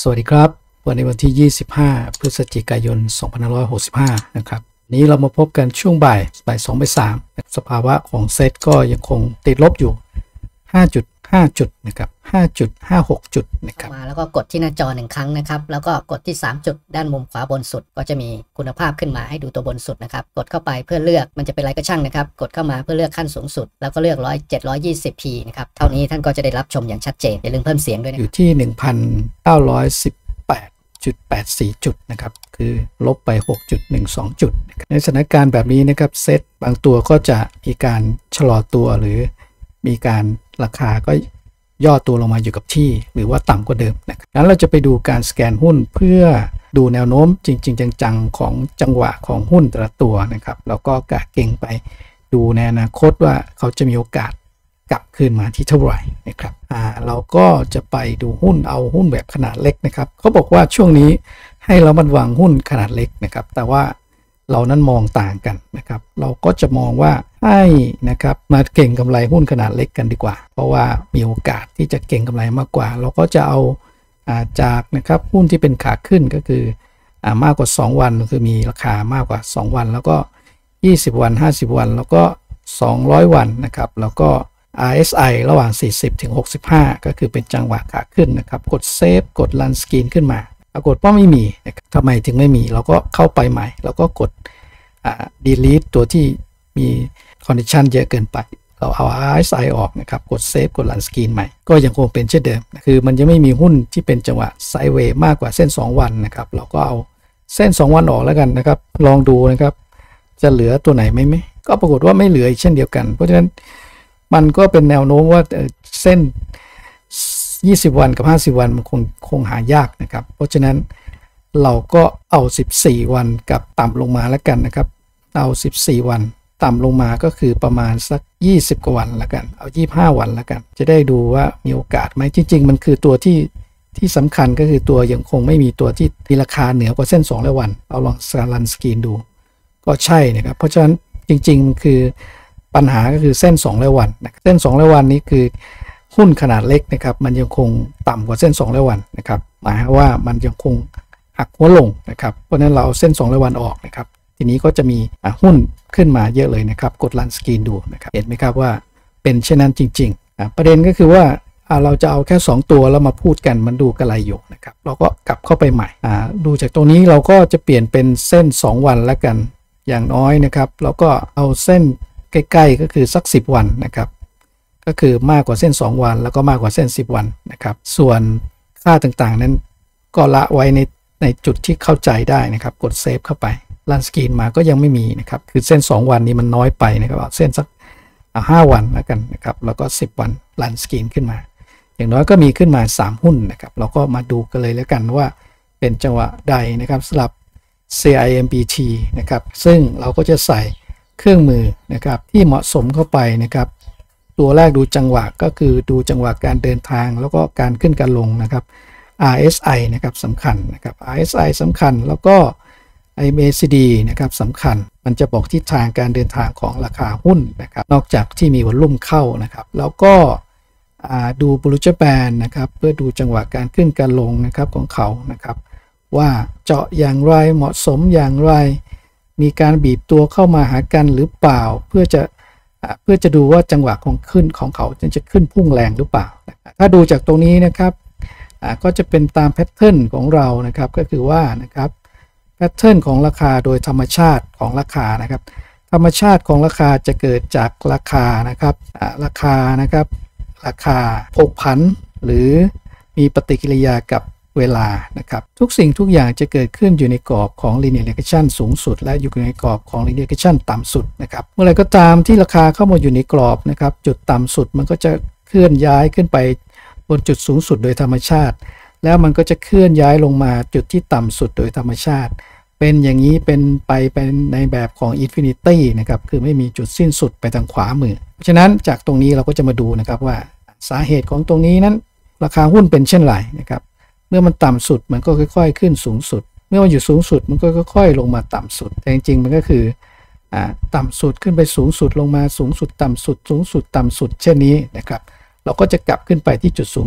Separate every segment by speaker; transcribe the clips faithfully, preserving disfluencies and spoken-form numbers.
Speaker 1: สวัสดีครับวันในวันที่ยี่สิบห้าพฤศจิกายนสองพันห้าร้อยหกสิบห้านะครับนี้เรามาพบกันช่วงบ่ายบ่ายสองบ่ายสามสภาวะของเซตก็ยังคงติดลบอยู่ ห้าจุดห้า จุดนะครับ ห้าจุดห้าหก จุดนะครับ
Speaker 2: มาแล้วก็กดที่หน้าจอหนึ่งครั้งนะครับแล้วก็กดที่สามจุดด้านมุมขวาบนสุดก็จะมีคุณภาพขึ้นมาให้ดูตัวบนสุดนะครับกดเข้าไปเพื่อเลือกมันจะเป็นอะไรก็ช่างนะครับกดเข้ามาเพื่อเลือกขั้นสูงสุดแล้วก็เลือกร้อยเจ็ดร้อยยี่สิบพีนะครับเท่านี้ท่านก็จะได้รับชมอย่างชัดเจนอย่าลืมเพิ่มเสียงด้วยนะ
Speaker 1: อยู่ที่ หนึ่งพันเก้าร้อยสิบแปดจุดแปดสี่ จุดนะครับคือลบไป หกจุดหนึ่งสอง จุดในสถานการณ์แบบนี้นะครับเซตบางตัวก็จะมีการชะลอตัวหรือมีการราคาก็ย่อตัวลงมาอยู่กับที่หรือว่าต่ำกว่าเดิมนะครับงั้นเราจะไปดูการสแกนหุ้นเพื่อดูแนวโน้มจริงๆจังๆของจังหวะของหุ้นแต่ละตัวนะครับแล้วก็กะเก่งไปดูในอนาคตว่าเขาจะมีโอกาสกลับคืนมาที่เท่าไหร่นะครับอ่าเราก็จะไปดูหุ้นเอาหุ้นแบบขนาดเล็กนะครับเขาบอกว่าช่วงนี้ให้เรามันวางหุ้นขนาดเล็กนะครับแต่ว่าเรานั้นมองต่างกันนะครับเราก็จะมองว่าให้นะครับมาเก่งกำไรหุ้นขนาดเล็กกันดีกว่าเพราะว่ามีโอกาสที่จะเก่งกำไรมากกว่าเราก็จะเอาอาจากนะครับหุ้นที่เป็นขาขึ้นก็คืออ่ามากกว่าสองวันคือมีราคามากกว่าสองวันแล้วก็ยี่สิบวันห้าสิบวันแล้วก็สองร้อยวันนะครับแล้วก็ อาร์ เอส ไอ ระหว่างสี่สิบถึงหกสิบห้าก็คือเป็นจังหวะขาขึ้นนะครับกดเซฟกดรันสกรีนขึ้นมาปรากฏว่าไม่มีนะครับทำไมถึงไม่มีเราก็เข้าไปใหม่แล้วก็กดอ่า delete ตัวที่มี condition เยอะเกินไปเราเอา อาร์ เอส ไอ ออกนะครับกดเซฟกดรันสกรีนใหม่ก็ยังคงเป็นเช่นเดิมคือมันยังไม่มีหุ้นที่เป็นจังหวะไซด์เวย์มากกว่าเส้นสองวันนะครับเราก็เอาเส้นสองวันออกแล้วกันนะครับลองดูนะครับจะเหลือตัวไหนไหมไหมก็ปรากฏว่าไม่เหลืออีกเช่นเดียวกันเพราะฉะนั้นมันก็เป็นแนวโน้มว่าเส้นยี่สิบวันกับห้าสิบวันมันคงคงหายากนะครับเพราะฉะนั้นเราก็เอาสิบสี่วันกับต่ำลงมาแล้วกันนะครับเอาสิบสี่วันต่ำลงมาก็คือประมาณสักยี่สิบกว่าวันแล้วกันเอายี่สิบห้าวันแล้วกันจะได้ดูว่ามีโอกาสไหมจริงๆมันคือตัวที่ที่สำคัญก็คือตัวยังคงไม่มีตัวที่มีราคาเหนือกว่าเส้นสองร้อยวันเอาลองสรันสกรีนดูก็ใช่นะครับเพราะฉะนั้นจริงๆมันคือปัญหาก็คือเส้นสองร้อยวันนะเส้นสองร้อยวันนี้คือหุ้นขนาดเล็กนะครับมันยังคงต่ำกว่าเส้นสองร้อยวันนะครับหมายว่ามันยังคงหักหัวลงนะครับเพราะนั้นเราเอาเส้นสองร้อยวันออกนะครับทีนี้ก็จะมีหุ้นขึ้นมาเยอะเลยนะครับกดรันสกรีนดูนะครับเห็นไหมครับว่าเป็นเช่นนั้นจริงๆประเด็นก็คือว่าเราจะเอาแค่สองตัวแล้วมาพูดกันมันดูกระไรอยู่นะครับเราก็กลับเข้าไปใหม่ดูจากตรงนี้เราก็จะเปลี่ยนเป็นเส้นสองวันแล้วกันอย่างน้อยนะครับเราก็เอาเส้นใกล้ๆก็คือสักสิบวันนะครับก็คือมากกว่าเส้นสองวันแล้วก็มากกว่าเส้นสิบวันนะครับส่วนค่าต่างๆนั้นก็ละไว้ในในจุดที่เข้าใจได้นะครับกดเซฟเข้าไปรันสกรีนมาก็ยังไม่มีนะครับคือเส้นสองวันนี้มันน้อยไปนะครับเอาเส้นสักห้าวันแล้วกันนะครับแล้วก็สิบวันรันสกรีนขึ้นมาอย่างน้อยก็มีขึ้นมาสามหุ้นนะครับเราก็มาดูกันเลยแล้วกันว่าเป็นจังหวะใดนะครับสำหรับ ซี ไอ เอ็ม บี ที นะครับซึ่งเราก็จะใส่เครื่องมือนะครับที่เหมาะสมเข้าไปนะครับตัวแรกดูจังหวะก็คือดูจังหวะการเดินทางแล้วก็การขึ้นการลงนะครับ อาร์ เอส ไอ นะครับสำคัญนะครับ อาร์ เอส ไอ สำคัญแล้วก็ เอ็ม เอ ซี ดี นะครับสำคัญมันจะบอกทิศทางการเดินทางของราคาหุ้นนะครับนอกจากที่มีวอลลุ่มเข้านะครับแล้วก็ดูบลูจแปนนะครับเพื่อดูจังหวะการขึ้นการลงนะครับของเขานะครับว่าเจาะอย่างไรเหมาะสมอย่างไรมีการบีบตัวเข้ามาหากันหรือเปล่าเพื่อจะเพื่อจะดูว่าจังหวะของขึ้นของเขาจะขึ้นพุ่งแรงหรือเปล่าถ้าดูจากตรงนี้นะครับก็จะเป็นตามแพทเทิร์นของเรานะครับก็คือว่านะครับแพทเทิร์นของราคาโดยธรรมชาติของราคานะครับธรรมชาติของราคาจะเกิดจากราคานะครับราคานะครับราคาผกผันหรือมีปฏิกิริยากับเวลานะครับทุกสิ่งทุกอย่างจะเกิดขึ้นอยู่ในกรอบของ linear regression สูงสุดและอยู่ในกรอบของ linear regression ต่ำสุดนะครับเมื่อไรก็ตามที่ราคาเข้ามาอยู่ในกรอบนะครับจุดต่ำสุดมันก็จะเคลื่อนย้ายขึ้นไปบนจุดสูงสุดโดยธรรมชาติแล้วมันก็จะเคลื่อนย้ายลงมาจุดที่ต่ำสุดโดยธรรมชาติเป็นอย่างนี้เป็นไปเป็นในแบบของ infinity นะครับคือไม่มีจุดสิ้นสุดไปทางขวามือเพราะฉะนั้นจากตรงนี้เราก็จะมาดูนะครับว่าสาเหตุของตรงนี้นั้นราคาหุ้นเป็นเช่นไรนะครับเมื่อมันต่ำสุดมันก็ค่อยๆขึ้นสูงสุดเมื่อมันอยู่สูงสุดมันก็ค่อยๆลงมาต่ำสุดแต่จริงๆมันก็คืออ่าต่ำสุดขึ้นไปสูงสุดลงมาสูงสุดต่ำสุดสูงสุดต่ำสุดเช่นนี้นะครับเราก็จะกลับขึ้นไปที่จุดสูงสุด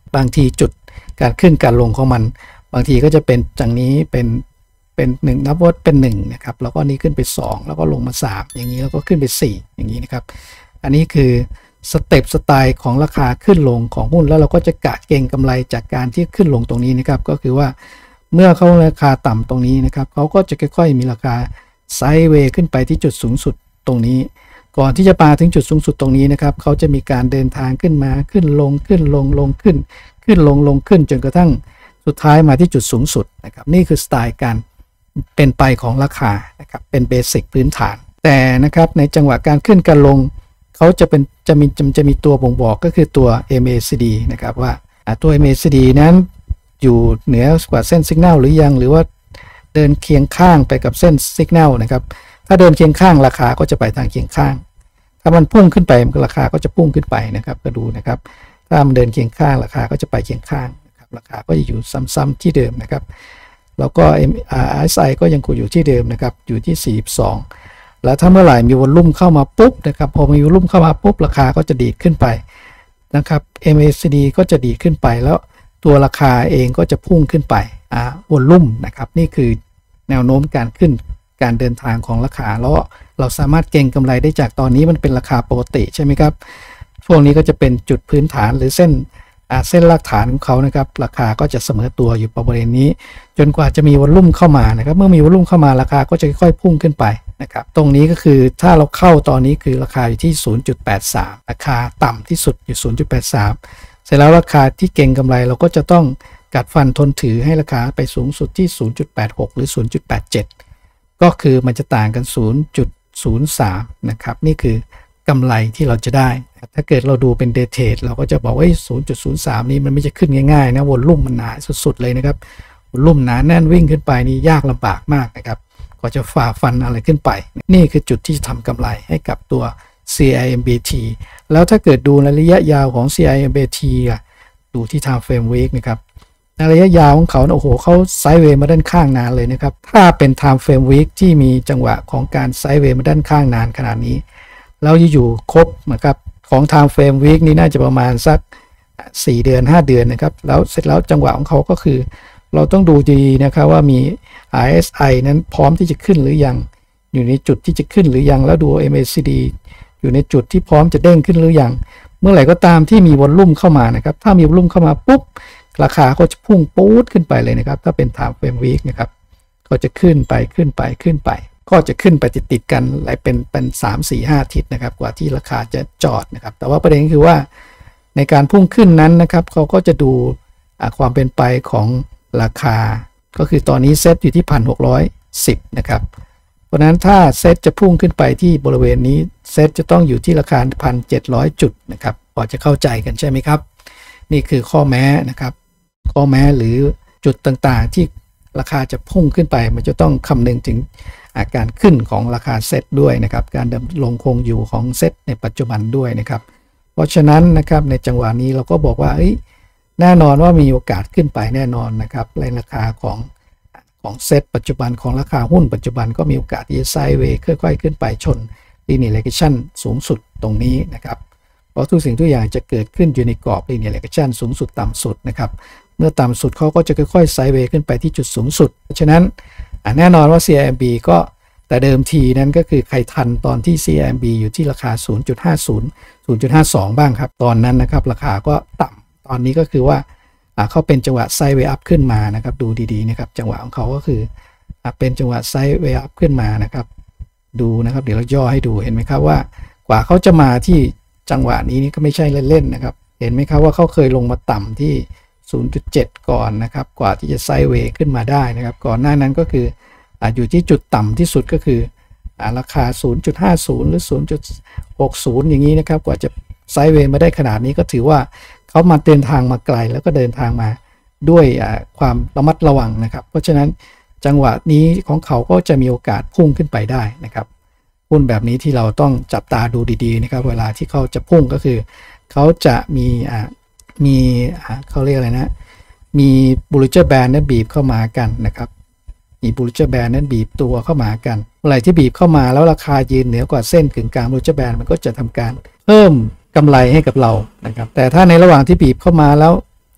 Speaker 1: บางทีจุดการขึ้นการลงของมันบางทีก็จะเป็นอย่างนี้เป็นเป็นหนึ่งนับว่าเป็นหนึ่งนะครับแล้วก็นี้ขึ้นไปสองแล้วก็ลงมาสามอย่างนี้แล้วก็ขึ้นไปสี่อย่างนี้นะครับอันนี้คือสเต็ปสไตล์ของราคาขึ้นลงของหุ้นแล้วเราก็จะกะเก็งกำไรจากการที่ขึ้นลงตรงนี้นะครับก็คือว่าเมื่อเขาราคาต่ำตรงนี้นะครับเขาก็จะค่อยๆมีราคาไซด์เวย์ขึ้นไปที่จุดสูงสุดตรงนี้ก่อนที่จะมาถึงจุดสูงสุดตรงนี้นะครับเขาจะมีการเดินทางขึ้นมาขึ้นลงขึ้นลงลงขึ้นขึ้นลงลงขึ้นจนกระทั่งสุดท้ายมาที่จุดสูงสุดนะครับนี่คือสไตล์การเป็นไปของราคานะครับเป็นเบสิกพื้นฐานแต่นะครับในจังหวะการขึ้นการลงเขาจะเป็นจะมีจะมีตัวบ่งบอกก็คือตัว เอ็ม เอ ซี ดี นะครับว่าตัว เอ็ม เอ ซี ดี นั้นอยู่เหนือกว่าเส้นสัญญาณหรือยังหรือว่าเดินเคียงข้างไปกับเส้นสัญญาณนะครับถ้าเดินเคียงข้างราคาก็จะไปทางเคียงข้างถ้ามันพุ่งขึ้นไปราคาก็จะพุ่งขึ้นไปนะครับก็ดูนะครับถ้ามันเดินเคียงข้างราคาก็จะไปเคียงข้างนะครับราคาก็จะอยู่ซ้ำๆที่เดิมนะครับแล้วก็ เอ็ม อาร์ เอส ไอ ก็ยังคงอยู่ที่เดิมนะครับอยู่ที่สี่สิบสองแล้วถ้าเมื่อไหร่มีวอลลุ่มเข้ามาปุ๊บนะครับพอมีวอลลุ่มเข้ามาปุ๊บราคาก็จะดีดขึ้นไปนะครับ เอ็ม เอ ซี ดี ก็จะดีดขึ้นไปแล้วตัวราคาเองก็จะพุ่งขึ้นไปอ่าวอลลุ่มนะครับนี่คือแนวโน้มการขึ้นการเดินทางของราคาแล้วเราสามารถเก็งกำไรได้จากตอนนี้มันเป็นราคาปกติใช่ไหมครับช่วงนี้ก็จะเป็นจุดพื้นฐานหรือเส้นเส้นรากฐานของเขานะครับราคาก็จะเสมอตัวอยู่บริเวณนี้จนกว่าจะมีวอลลุ่มเข้ามานะครับเมื่อมีวอลลุ่มเข้ามาราคาก็จะค่อยๆพุ่งขึ้นไปนะครับตรงนี้ก็คือถ้าเราเข้าตอนนี้คือราคาอยู่ที่ ศูนย์จุดแปดสาม ราคาต่ำที่สุดอยู่ ศูนย์จุดแปดสาม เสร็จแล้วราคาที่เก็งกำไรเราก็จะต้องกัดฟันทนถือให้ราคาไปสูงสุดที่ ศูนย์จุดแปดหก หรือ ศูนย์จุดแปดเจ็ด ก็คือมันจะต่างกัน ศูนย์จุดศูนย์สาม นะครับนี่คือกำไรที่เราจะได้ถ้าเกิดเราดูเป็นเดย์เทรดเราก็จะบอกว่า ศูนย์จุดศูนย์สาม นี้มันไม่จะขึ้นง่ายๆนะวอลลุ่มมันหนาสุดๆเลยนะครับวอลลุ่มหนาแน่นวิ่งขึ้นไปนี่ยากลำบากมากนะครับก็จะฝ่าฟันอะไรขึ้นไปนี่คือจุดที่ทำกำไรให้กับตัว ซี ไอ เอ็ม บี ที แล้วถ้าเกิดดูในระยะยาวของ ซี ไอ เอ็ม บี ที อ่ะดูที่ Time Frame Week นะครับในระยะยาวของเขาโอ้โหเขาไซด์เวย์มาด้านข้างนานเลยนะครับถ้าเป็น Time Frame Week ที่มีจังหวะของการไซด์เวย์มาด้านข้างนานขนาดนี้เราจะอยู่ครบนะครับของ Time Frame Week นี่น่าจะประมาณสักสี่เดือนห้าเดือนนะครับแล้วเสร็จแล้วจังหวะของเขาก็คือเราต้องดูดีนะครับว่ามี อาร์ เอส ไอ นั้นพร้อมที่จะขึ้นหรือยังอยู่ในจุดที่จะขึ้นหรือยังแล้วดู เอ็ม เอ ซี ดี อยู่ในจุดที่พร้อมจะเด้งขึ้นหรือยังเมื่อไหร่ก็ตามที่มีวอลลุ่มเข้ามานะครับถ้ามีวอลลุ่มเข้ามาปุ๊บราคาก็จะพุ่งปู๊ดขึ้นไปเลยนะครับถ้าเป็น Time Frame Week นะครับก็จะขึ้นไปขึ้นไปขึ้นไปก็จะขึ้นไปติดๆกันหลายเป็นเป็นสาม สี่ ห้าอาทิตย์นะครับกว่าที่ราคาจะจอดนะครับแต่ว่าประเด็นคือว่าในการพุ่งขึ้นนั้นนะครับเขาก็จะดูความเป็นไปของราคาก็คือตอนนี้เซตอยู่ที่ หนึ่งพันหกร้อยสิบ นะครับเพราะนั้นถ้าเซตจะพุ่งขึ้นไปที่บริเวณนี้เซตจะต้องอยู่ที่ราคา หนึ่งพันเจ็ดร้อย จุดนะครับพอจะเข้าใจกันใช่ไหมครับนี่คือข้อแม้นะครับข้อแม้หรือจุดต่างๆที่ราคาจะพุ่งขึ้นไปมันจะต้องคำนึงถึงอาการขึ้นของราคาเซตด้วยนะครับการดำรงคงอยู่ของเซตในปัจจุบันด้วยนะครับเพราะฉะนั้นนะครับในจังหวะนี้เราก็บอกว่าแน่นอนว่ามีโอกาสขึ้นไปแน่นอนนะครับในราคาของของเซตปัจจุบันของราคาหุ้นปัจจุบันก็มีโอกาสที่จะไซด์เวย์ค่อยๆขึ้นไปชน Linear Regression สูงสุดตรงนี้นะครับเพราะทุกสิ่งทุกอย่างจะเกิดขึ้นอยู่ในกรอบ Linear Regression สูงสุดต่ำสุดนะครับเมื่อต่ำสุดเขาก็จะค่อยๆไซด์เวย์ขึ้นไปที่จุดสูงสุดเพราะฉะนั้นแน่นอนว่า ซี ไอ เอ็ม บี ก็แต่เดิมทีนั้นก็คือใครทันตอนที่ ซี ไอ เอ็ม บี อยู่ที่ราคา ศูนย์จุดห้าศูนย์ ศูนย์จุดห้าสอง บ้างครับตอนนั้นนะครับราคาก็ต่ำตอนนี้ก็คือว่าเขาเป็นจังหวะไซด์เวย์อัพขึ้นมานะครับดูดีๆนะครับจังหวะของเขาก็คือเป็นจังหวะไซด์เวย์อัพขึ้นมานะครับดูนะครับเดี๋ยวเราย่อให้ดูเห็นไหมครับว่ากว่าเขาจะมาที่จังหวะนี้นี่ก็ไม่ใช่เล่นๆนะครับเห็นไหมครับว่าเขาเคยลงมาต่ำที่ ศูนย์จุดเจ็ด ก่อนนะครับกว่าที่จะไซด์เวย์ขึ้นมาได้นะครับก่อนหน้านั้นก็คืออยู่ที่จุดต่ำที่สุดก็คือราคา ศูนย์จุดห้าศูนย์ หรือ ศูนย์จุดหกศูนย์ อย่างนี้นะครับกว่าจะไซด์เวย์มาได้ขนาดนี้ก็ถือว่าเขามาเดินทางมาไกลแล้วก็เดินทางมาด้วยความระมัดระวังนะครับเพราะฉะนั้นจังหวะนี้ของเขาก็จะมีโอกาสพุ่งขึ้นไปได้นะครับหุ้นแบบนี้ที่เราต้องจับตาดูดีๆนะครับเวลาที่เขาจะพุ่งก็คือเขาจะมีอ่ามีอ่าเขาเรียกอะไรนะมีบูลลิเจอร์แบนด์นั้นบีบเข้ามากันนะครับมีบูลลิเจอร์แบนด์นั้นบีบตัวเข้ามากันเมื่อไหร่ที่บีบเข้ามาแล้วราคายืนเหนือกว่าเส้นกึ่งกลางบูลลิเจอร์แบนด์มันก็จะทำการเพิ่มกำไรให้กับเรานะครับแต่ถ้าในระหว่างที่บีบเข้ามาแล้ว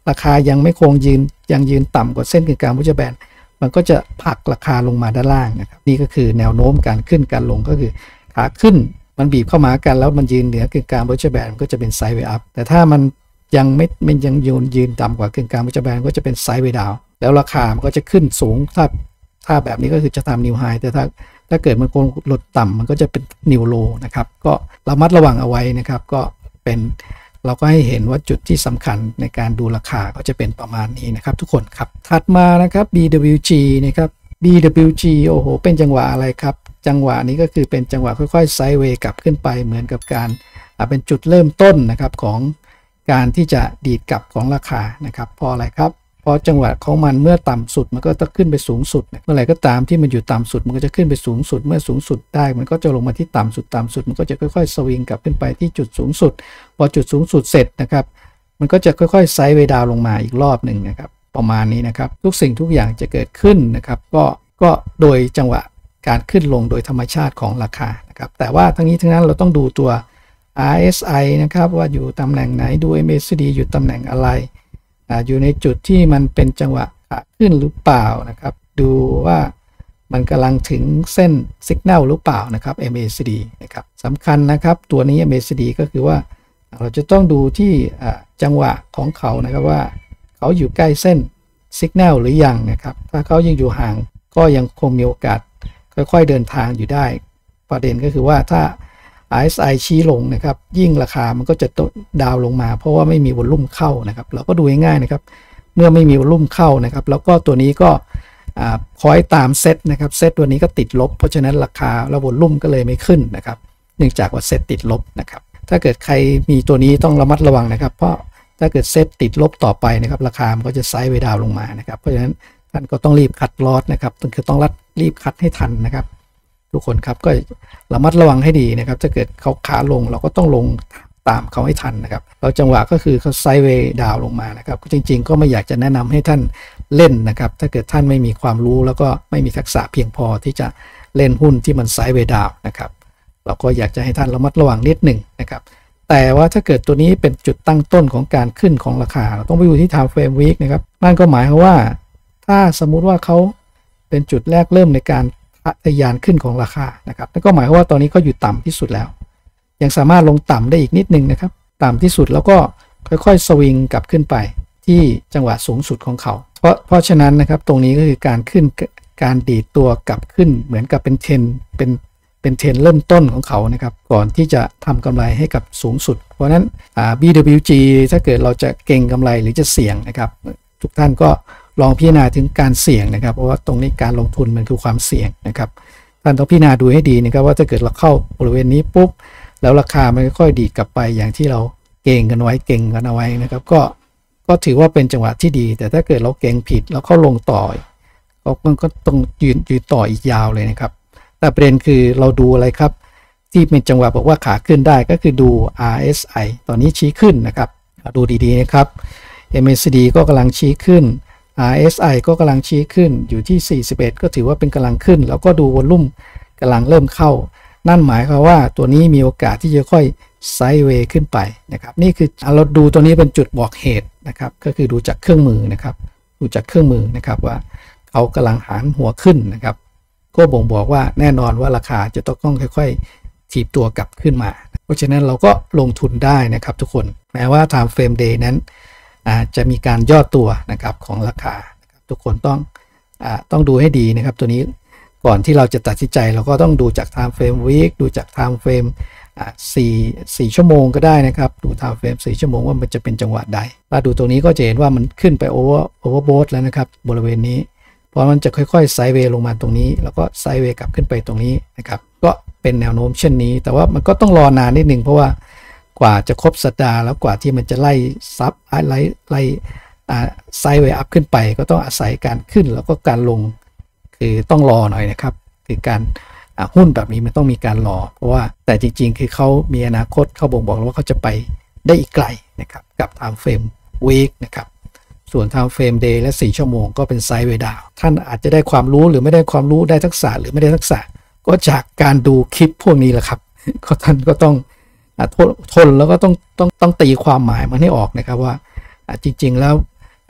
Speaker 1: ราคายังไม่คงยืนยังยืนต่ำกว่าเส้นกึ่งกลาง Bollinger Band มันก็จะผลักราคาลงมาด้านล่างนะครับนี่ก็คือแนวโน้มการขึ้นการลงก็คือขาขึ้นมันบีบเข้ามากันแล้วมันยืนเหนือกึ่งกลาง Bollinger Band ก็จะเป็นไซด์เวย์อัพแต่ถ้ามันยังไม่มันยังยืนยืนต่ำกว่ากึ่งกลาง Bollinger Band ก็จะเป็นไซด์เวย์ดาวน์แล้วราคามันก็จะขึ้นสูงถ้าถ้าแบบนี้ก็คือจะทำนิวไฮแต่ถ้าถ้าเกิดมันโกงหลดต่ำมันก็จะเป็นนิวโลนะครับก็ระมัดระวังเอาไว้นะครับก็เป็นเราก็ให้เห็นว่าจุดที่สำคัญในการดูราคาก็จะเป็นประมาณนี้นะครับทุกคนครับถัดมานะครับ บี ดับเบิลยู จี นะครับ บี ดับเบิลยู จี โอ้โหเป็นจังหวะอะไรครับจังหวะนี้ก็คือเป็นจังหวะค่อยๆไซด์เวย์กลับขึ้นไปเหมือนกับการเป็นจุดเริ่มต้นนะครับของการที่จะดีดกลับของราคานะครับเพราะอะไรครับเพราะจังหวะของมันเมื่อต่ำสุดมันก็ต้องขึ้นไปสูงสุดเมื่อไหร่ก็ตามที่มันอยู่ต่ำสุดมันก็จะขึ้นไปสูงสุดเมื่อสูงสุดได้มันก็จะลงมาที่ต่ำสุดต่ำสุดมันก็จะค่อยๆสวิงกลับขึ้นไปที่จุดสูงสุดพอจุดสูงสุดเสร็จนะครับมันก็จะค่อยๆไซด์เวย์ดาวลงมาอีกรอบหนึ่งนะครับประมาณนี้นะครับทุกสิ่งทุกอย่างจะเกิดขึ้นนะครับก็ก็โดยจังหวะการขึ้นลงโดยธรรมชาติของราคานะครับแต่ว่าทั้งนี้ทั้งนั้นเราต้องดูตัว อาร์ เอส ไอ นะครับว่าอยู่ตำแหน่งไหนดู เอ็ม เอ ซี ดี อยู่ตำแหน่งอะไรอยู่ในจุดที่มันเป็นจังหวะขาขึ้นหรือเปล่านะครับดูว่ามันกำลังถึงเส้นสัญญาณหรือเปล่านะครับ เอ็ม เอ ซี ดี นะครับสำคัญนะครับตัวนี้ เอ็ม เอ ซี ดี ก็คือว่าเราจะต้องดูที่จังหวะของเขานะครับว่าเขาอยู่ใกล้เส้นสัญญาณหรือยังนะครับถ้าเขายังอยู่ห่างก็ยังคงมีโอกาสค่อยๆเดินทางอยู่ได้ประเด็นก็คือว่าถ้า อาร์ เอส ไอ ชี้ลงนะครับยิ่งราคามันก็จะดาวลงมาเพราะว่าไม่มีวอลลุ่มเข้านะครับเราก็ดูง่ายๆนะครับเมื่อไม่มีวอลลุ่มเข้านะครับแล้วก็ตัวนี้ก็คอยตามเซตนะครับเซตตัวนี้ก็ติดลบเพราะฉะนั้นราคาและวอลลุ่มก็เลยไม่ขึ้นนะครับเนื่องจากว่าเซตติดลบนะครับถ้าเกิดใครมีตัวนี้ต้องระมัดระวังนะครับเพราะถ้าเกิดเซตติดลบต่อไปนะครับราคามันก็จะไซด์เวย์ดาวลงมานะครับเพราะฉะนั้นท่านก็ต้องรีบคัดลอสนะครับคือต้องรีบคัดให้ทันนะครับทุกคนครับก็ระมัดระวังให้ดีนะครับถ้าเกิดเขาขาลงเราก็ต้องลงตามเขาให้ทันนะครับเราจังหวะก็คือเขาไซด์เวย์ดาวลงมานะครับจริงๆก็ไม่อยากจะแนะนำให้ท่านเล่นนะครับถ้าเกิดท่านไม่มีความรู้แล้วก็ไม่มีทักษะเพียงพอที่จะเล่นหุ้นที่มันไซด์เวย์ดาวนะครับเราก็อยากจะให้ท่านระมัดระวังนิดหนึ่งนะครับแต่ว่าถ้าเกิดตัวนี้เป็นจุดตั้งต้นของการขึ้นของราคาเราต้องไปดูที่ time frame week นะครับนั่นก็หมายความว่าถ้าสมมุติว่าเขาเป็นจุดแรกเริ่มในการทะยานขึ้นของราคานะครับนั่นก็หมายความว่าตอนนี้เขาอยู่ต่ำที่สุดแล้วยังสามารถลงต่ำได้อีกนิดนึงนะครับต่ำที่สุดแล้วก็ค่อยๆสวิงกลับขึ้นไปที่จังหวะสูงสุดของเขาเพราะเพราะฉะนั้นนะครับตรงนี้ก็คือการขึ้นการดีดตัวกลับขึ้นเหมือนกับเป็นเทรนเป็นเป็นเทรนเริ่มต้นของเขานะครับก่อนที่จะทำกำไรให้กับสูงสุดเพราะนั้น บี ดับเบิลยู จี ถ้าเกิดเราจะเก็งกำไรหรือจะเสี่ยงนะครับทุกท่านก็ลองพิจารณาถึงการเสี่ยงนะครับเพราะว่าตรงนี้การลงทุนมันคือความเสี่ยงนะครับท่านต้องพิจารณาดูให้ดีนะครับว่าถ้าเกิดเราเข้าบริเวณนี้ปุ๊บแล้วราคามันค่อยๆดีดกลับไปอย่างที่เราเก่งกันไว้เก่งกันเอาไว้นะครับก็ก็ถือว่าเป็นจังหวะที่ดีแต่ถ้าเกิดเราเก่งผิดแล้วเข้าลงต่อก็มันก็ต้องยืนยืนต่ออีกยาวเลยนะครับแต่ประเด็นคือเราดูอะไรครับที่เป็นจังหวะบอกว่าขาขึ้นได้ก็คือดู อาร์ เอส ไอ ตอนนี้ชี้ขึ้นนะครับดูดีๆนะครับ เอ็ม เอ ซี ดี ก็กำลังชี้ขึ้น อาร์ เอส ไอ ก็กำลังชี้ขึ้นอยู่ที่สี่สิบเอ็ดก็ถือว่าเป็นกำลังขึ้นแล้วก็ดูวอลลุ่มกำลังเริ่มเข้านั่นหมายความว่าตัวนี้มีโอกาสที่จะค่อยไซด์เวย์ขึ้นไปนะครับนี่คือเราดูตัวนี้เป็นจุดบอกเหตุนะครับก็คือดูจากเครื่องมือนะครับดูจากเครื่องมือนะครับว่าเขากำลังหันหัวขึ้นนะครับก็บ่งบอกว่าแน่นอนว่าราคาจะต้องค่อยๆถีบตัวกลับขึ้นมาเพราะฉะนั้นเราก็ลงทุนได้นะครับทุกคนแม้ว่า time frame day นั้นจะมีการย่อตัวนะครับของราคาทุกคนต้องอต้องดูให้ดีนะครับตัวนี้ก่อนที่เราจะตัดสินใจเราก็ต้องดูจาก time frame week ดูจาก time frame สี่สี่ชั่วโมงก็ได้นะครับดู time frame สี่ชั่วโมงว่ามันจะเป็นจังหวะใดถ้าดูตัวนี้ก็จะเห็นว่ามันขึ้นไป over overbought แล้วนะครับบริเวณนี้เพราะมันจะค่อยๆไซด์เวย์ลงมาตรงนี้แล้วก็ไซด์เวย์กลับขึ้นไปตรงนี้นะครับก็เป็นแนวโน้มเช่นนี้แต่ว่ามันก็ต้องรอนานนิดนึงเพราะว่ากว่าจะครบสัปดาห์แล้วกว่าที่มันจะไล่ซับไล่ไล่ไซด์เวย์อัพขึ้นไปก็ต้องอาศัยการขึ้นแล้วก็การลงคือต้องรอหน่อยนะครับคือการหุ้นแบบนี้มันต้องมีการรอเพราะว่าแต่จริงๆคือเขามีอนาคตเขาบ่งบอกว่าเขาจะไปได้อีกไกลนะครับกับ time frame week นะครับส่วน time frame day และสี่ชั่วโมงก็เป็นไซด์เวย์ดาวท่านอาจจะได้ความรู้หรือไม่ได้ความรู้ได้ทักษะหรือไม่ได้ทักษะก็จากการดูคลิปพวกนี้แหละครับก็ท่านก็ต้องทนแล้วก็ต้องต้องต้องตีความหมายมันให้ออกนะครับว่าจริงๆแล้ว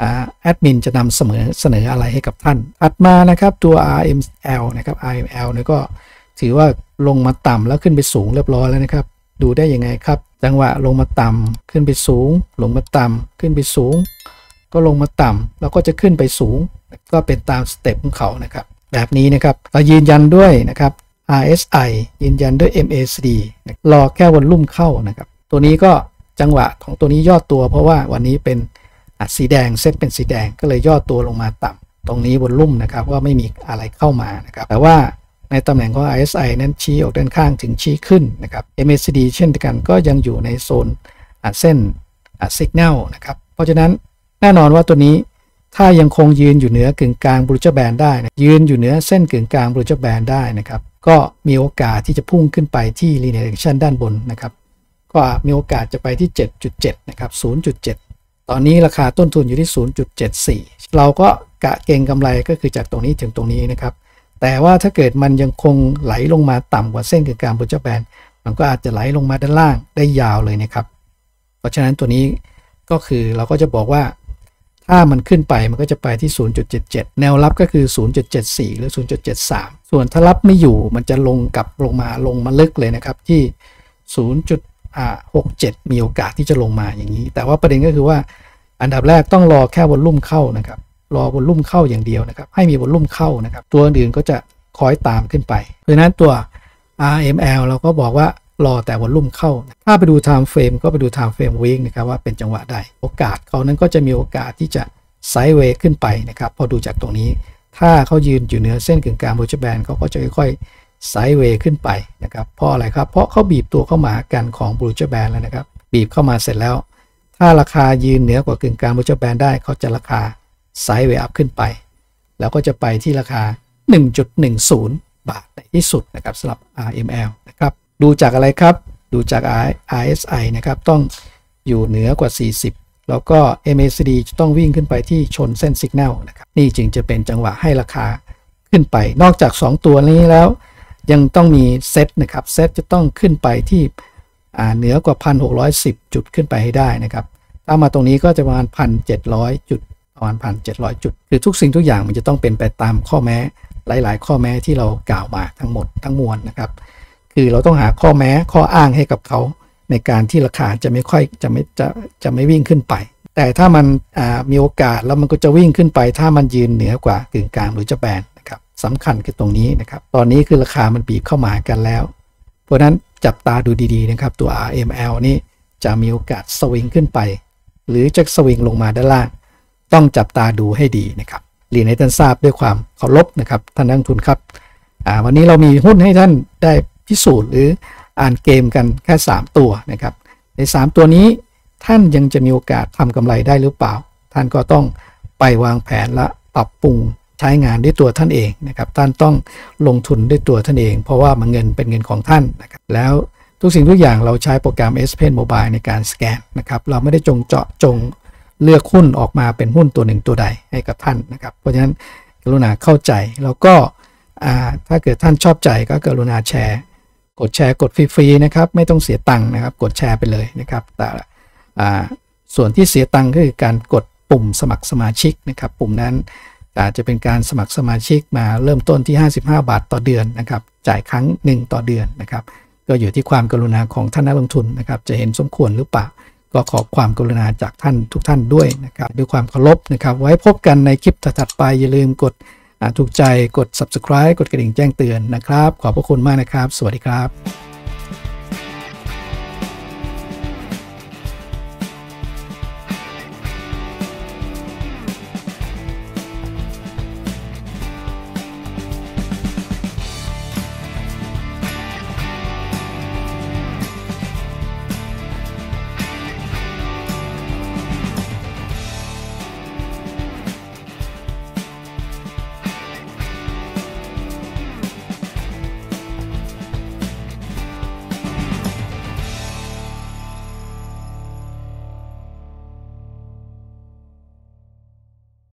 Speaker 1: แอดมินจะนำเสนอเสนออะไรให้กับท่านถัดมานะครับตัว อาร์ เอ็ม แอล นะครับ อาร์ เอ็ม แอล เนี่ยก็ถือว่าลงมาต่ำแล้วขึ้นไปสูงเรียบร้อยแล้วนะครับดูได้ยังไงครับจังหวะลงมาต่ำขึ้นไปสูงลงมาต่ำขึ้นไปสูงก็ลงมาต่ำแล้วก็จะขึ้นไปสูงก็เป็นตามสเต็ปของเขานะครับแบบนี้นะครับเรายืนยันด้วยนะครับ อาร์ เอส ไอ ยืนยันด้วย เอ็ม เอ ซี ดี รอแค่วันรุ่มเข้านะครับตัวนี้ก็จังหวะของตัวนี้ย่อตัวเพราะว่าวันนี้เป็นสีแดงเซตเป็นสีแดงก็เลยย่อตัวลงมาต่ำตรงนี้วันรุ่มนะครับว่าไม่มีอะไรเข้ามานะครับแต่ว่าในตำแหน่งของ อาร์ เอส ไอ นั้นชี้ออกด้านข้างถึงชี้ขึ้นนะครับ เอ็ม เอ ซี ดี เช่นกันก็ยังอยู่ในโซนเส้นสัญญาณนะครับเพราะฉะนั้นแน่นอนว่าตัวนี้ถ้ายังคงยืนอยู่เหนือกึ่งกลาง Bollinger Band ได้นะยืนอยู่เหนือเส้นกึ่งกลาง Bollinger Band ได้นะครับก็มีโอกาสที่จะพุ่งขึ้นไปที่ Linear Direction ด้านบนนะครับก็มีโอกาสจะไปที่ เจ็ดจุดเจ็ด นะครับ ศูนย์จุดเจ็ด ตอนนี้ราคาต้นทุนอยู่ที่ ศูนย์จุดเจ็ดสี่ เราก็กะเก็งกำไรก็คือจากตรงนี้ถึงตรงนี้นะครับแต่ว่าถ้าเกิดมันยังคงไหลลงมาต่ำกว่าเส้นกึ่งกลาง Bollinger Band มันก็อาจจะไหลลงมาด้านล่างได้ยาวเลยนะครับเพราะฉะนั้นตัวนี้ก็คือเราก็จะบอกว่าถ้ามันขึ้นไปมันก็จะไปที่ ศูนย์จุดเจ็ดเจ็ด แนวรับก็คือ ศูนย์จุดเจ็ดสี่ หรือ ศูนย์จุดเจ็ดสาม ส่วนถ้ารับไม่อยู่มันจะลงกลับลงมาลงมาลึกเลยนะครับที่ ศูนย์จุดหกเจ็ด มีโอกาสที่จะลงมาอย่างนี้แต่ว่าประเด็นก็คือว่าอันดับแรกต้องรอแค่วอลลุ่มเข้านะครับรอวอลลุ่มเข้าอย่างเดียวนะครับให้มีวอลลุ่มเข้านะครับตัวอื่นก็จะคอยตามขึ้นไปเพราะฉะนั้นตัว อาร์ เอ็ม แอล เราก็บอกว่ารอแต่วอลลุ่มเข้าถ้าไปดู time frame ก็ไปดู time frame week นะครับว่าเป็นจังหวะใดโอกาสเขานั้นก็จะมีโอกาสที่จะไซด์เวย์ขึ้นไปนะครับพอดูจากตรงนี้ถ้าเขายืนอยู่เหนือเส้นกึ่งกลาง Bollinger Band เขาก็จะค่อยๆไซด์เวย์ขึ้นไปนะครับเพราะอะไรครับเพราะเขาบีบตัวเข้ามากันของ Bollinger Band แล้วนะครับบีบเข้ามาเสร็จแล้วถ้าราคายืนเหนือกว่ากึ่งกลาง Bollinger Band ได้เขาจะราคาไซด์เวย์อัพขึ้นไปแล้วก็จะไปที่ราคา หนึ่งจุดหนึ่งศูนย์ บาทในที่สุดนะครับสำหรับ อาร์ เอ็ม แอล นะครับดูจากอะไรครับดูจาก อาร์ เอส ไอ นะครับต้องอยู่เหนือกว่าสี่สิบแล้วก็ เอ็ม เอ ซี ดี จะต้องวิ่งขึ้นไปที่ชนเส้นสัญญาณนะครับนี่จึงจะเป็นจังหวะให้ราคาขึ้นไปนอกจากสองตัวนี้แล้วยังต้องมีเซตนะครับเซตจะต้องขึ้นไปที่เหนือกว่า หนึ่งพันหกร้อยสิบ จุดขึ้นไปให้ได้นะครับถ้ามาตรงนี้ก็จะประมาณ หนึ่งพันเจ็ดร้อย จุดประมาณ หนึ่งพันเจ็ดร้อย จุดคือทุกสิ่งทุกอย่างมันจะต้องเป็นไปตามข้อแม้หลายๆข้อแม้ที่เรากล่าวมาทั้งหมดทั้งมวลนะครับคือเราต้องหาข้อแม้ข้ออ้างให้กับเขาในการที่ราคาจะไม่ค่อยจะไม่จะจะไม่วิ่งขึ้นไปแต่ถ้ามันมีโอกาสแล้วมันก็จะวิ่งขึ้นไปถ้ามันยืนเหนือกว่ากึ่งกลางหรือจะแบนนะครับสำคัญคือตรงนี้นะครับตอนนี้คือราคามันบีบเข้ามากันแล้วเพราะนั้นจับตาดูดีๆนะครับตัว อาร์ เอ็ม แอล นี่จะมีโอกาสสวิงขึ้นไปหรือจะสวิงลงมาด้านล่างต้องจับตาดูให้ดีนะครับเรียนให้ท่านทราบด้วยความเคารพนะครับท่านนักลงทุนครับวันนี้เรามีหุ้นให้ท่านได้พิสูจน์หรืออ่านเกมกันแค่สามตัวนะครับในสามตัวนี้ท่านยังจะมีโอกาสทำกำไรได้หรือเปล่าท่านก็ต้องไปวางแผนและปรับปรุงใช้งานด้วยตัวท่านเองนะครับท่านต้องลงทุนด้วยตัวท่านเองเพราะว่ามันเงินเป็นเงินของท่านนะครับแล้วทุกสิ่งทุกอย่างเราใช้โปรแกรม S Pen Mobile ในการสแกนนะครับเราไม่ได้จงเจาะจงเลือกหุ้นออกมาเป็นหุ้นตัวหนึ่งตัวใดให้กับท่านนะครับเพราะฉะนั้นกรุณาเข้าใจแล้วก็ถ้าเกิดท่านชอบใจก็กรุณาแชร์กดแชร์กดฟรีๆนะครับไม่ต้องเสียตังค์นะครับกดแชร์ไปเลยนะครับแต่ส่วนที่เสียตังค์ก็คือการกดปุ่มสมัครสมาชิกนะครับปุ่มนั้นอาจจะเป็นการสมัครสมาชิกมาเริ่มต้นที่ห้าสิบห้าบาทต่อเดือนนะครับจ่ายครั้งหนึ่งต่อเดือนนะครับก็อยู่ที่ความกรุณาของท่านนักลงทุนนะครับจะเห็นสมควรหรือเปล่าก็ขอความกรุณาจากท่านทุกท่านด้วยนะครับด้วยความเคารพนะครับไว้พบกันในคลิปถัดไปอย่าลืมกดถูกใจกด ซับสไครบ์ กดกระดิ่งแจ้งเตือนนะครับขอบพระคุณมากนะครับสวัสดีครับ